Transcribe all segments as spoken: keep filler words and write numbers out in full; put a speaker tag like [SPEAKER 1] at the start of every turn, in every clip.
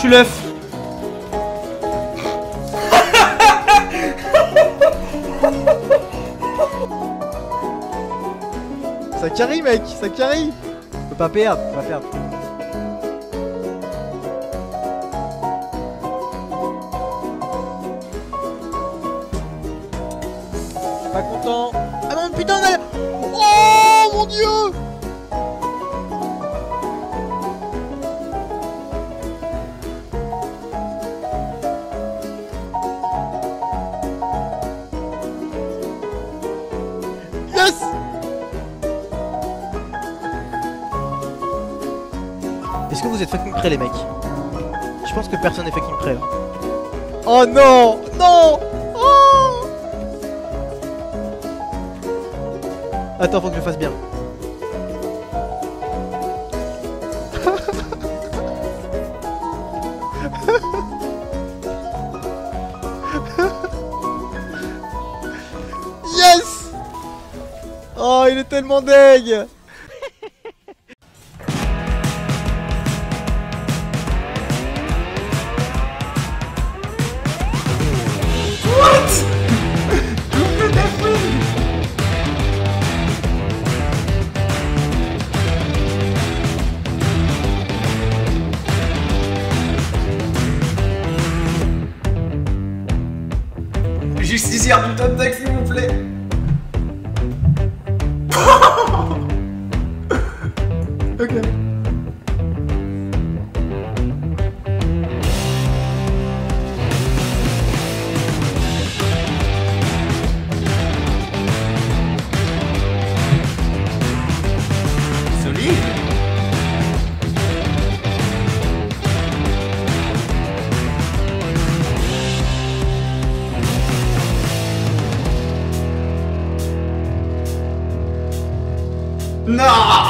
[SPEAKER 1] suis l'œuf.
[SPEAKER 2] Ça carry mec, ça carry. Faut pas perdre, faut pas perdre. Je suis pas content. Ah non putain on a... Oh mon dieu. Yes. Est-ce que vous êtes fucking prêts les mecs? Je pense que personne n'est fucking prêt là. Oh non. Non. Oh. Attends, faut que je fasse bien. Yes. Oh il est tellement deg.
[SPEAKER 1] Justicière du top deck s'il vous plaît. Ok. Solide. Non.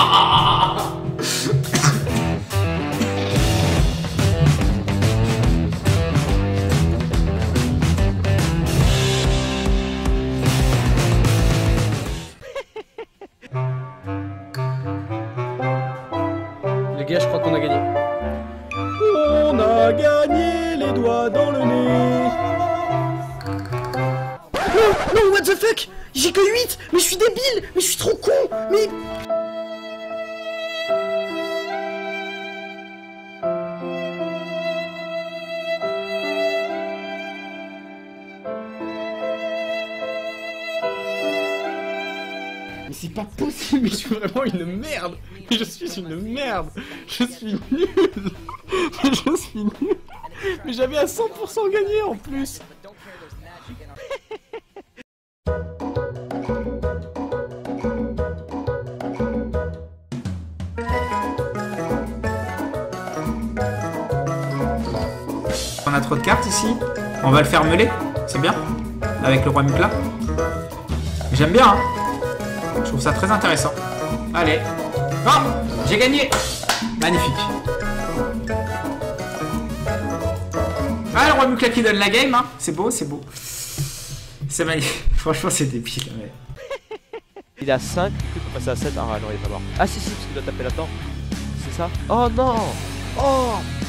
[SPEAKER 3] Les gars, je crois qu'on a gagné. On a gagné les doigts dans le nez. Non, non, what the fuck? J'ai que huit. Mais je suis débile. Mais je suis trop con. Mais... Mais c'est pas possible, mais je suis vraiment une merde. Mais je suis une merde. Je suis nul. Mais je suis nul. Mais j'avais à cent pour cent gagné en plus.
[SPEAKER 1] On a trop de cartes ici. On va le faire meuler. C'est bien. Avec le roi Mukla. J'aime bien hein. Je trouve ça très intéressant. Allez. Oh, j'ai gagné. Magnifique. Ah, le roi Mukla qui donne la game, hein. C'est beau, c'est beau. C'est magnifique. Franchement, c'est débile. Ouais.
[SPEAKER 4] Il a cinq, il peut passer à sept. Ah non, il est pas mort. Ah si, si, parce qu'il doit taper là-dedans. C'est ça? Oh non. Oh.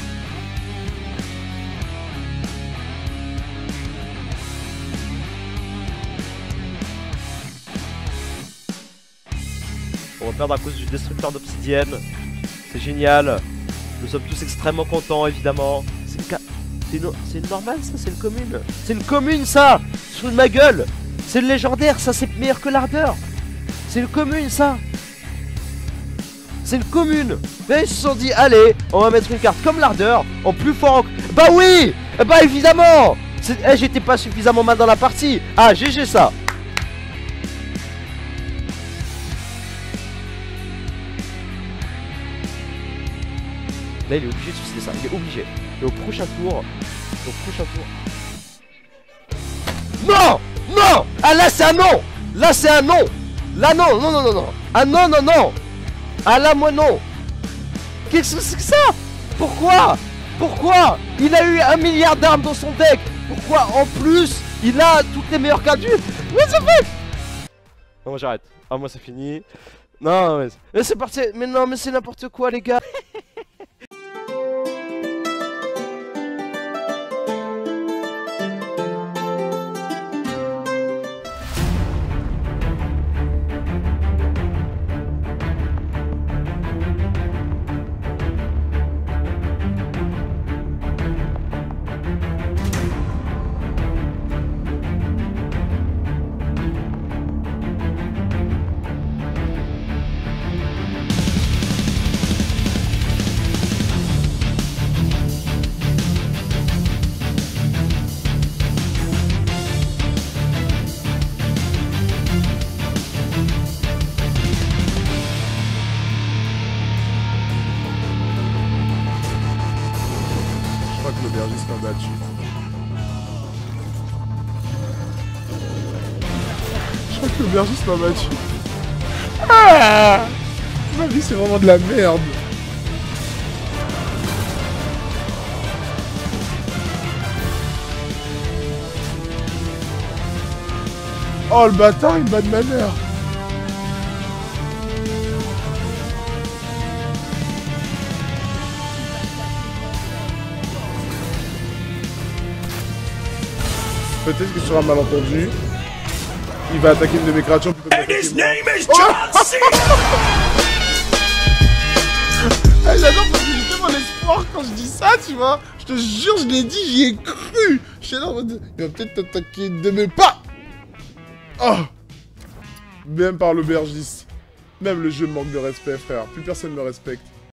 [SPEAKER 4] On va perdre à cause du destructeur d'obsidienne. C'est génial. Nous sommes tous extrêmement contents, évidemment. C'est ca... C'est no... normal, ça? C'est une commune. C'est une commune, ça. Sous ma gueule. C'est le légendaire, ça. C'est meilleur que l'ardeur. C'est une commune, ça. C'est une commune. Là, ils se sont dit, allez, on va mettre une carte comme l'ardeur, en plus fort en... Bah oui. Bah évidemment. Eh, j'étais pas suffisamment mal dans la partie. Ah, G G ça. Là il est obligé de suicider ça, il est obligé. Et au prochain tour, au prochain tour... Non. Non. Ah là c'est un non. Là c'est un non. Là non, non, non, non, non. Ah non, non, non. Ah là moi non. Qu'est-ce que c'est que ça? Pourquoi? Pourquoi? Il a eu un milliard d'armes dans son deck. Pourquoi en plus il a toutes les meilleures cartes du... What the fuck? Non moi j'arrête. Ah moi c'est fini. Non mais, mais c'est parti. Mais non mais c'est n'importe quoi les gars.
[SPEAKER 5] m'a battu. Je crois que l'aubergiste m'a battu. Ah, ma vie, c'est vraiment de la merde. Oh, le bâtard, il me bat de ma mère. Peut-être que sur un malentendu, il va attaquer une de mes créatures plutôt que d'attaquer moi. Ah, j'adore parce que j'ai tellement l'espoir quand je dis ça, tu vois. Je te jure, je l'ai dit, j'y ai cru. Je suis là en mode, il va peut-être t'attaquer de mes pas. Oh, même par l'aubergiste. Même le jeu manque de respect, frère. Plus personne me respecte.